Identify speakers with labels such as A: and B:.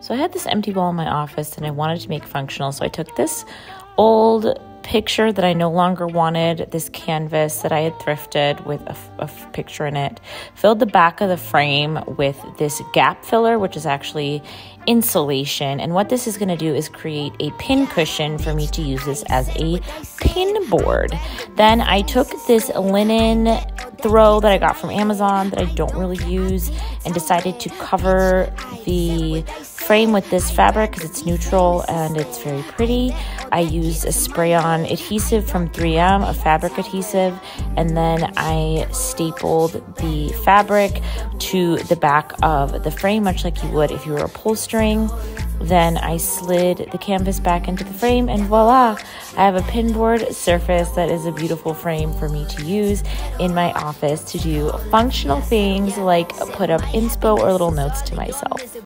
A: So I had this empty wall in my office and I wanted to make functional. So I took this old picture that I no longer wanted, this canvas that I had thrifted with a picture in it, filled the back of the frame with this gap filler, which is actually insulation. And what this is going to do is create a pin cushion for me to use this as a pin board. Then I took this linen throw that I got from Amazon that I don't really use and decided to cover the frame with this fabric because it's neutral and it's very pretty. I used a spray-on adhesive from 3M, a fabric adhesive, and then I stapled the fabric to the back of the frame, much like you would if you were upholstering. Then I slid the canvas back into the frame and voila, I have a pinboard surface that is a beautiful frame for me to use in my office to do functional things like put up inspo or little notes to myself.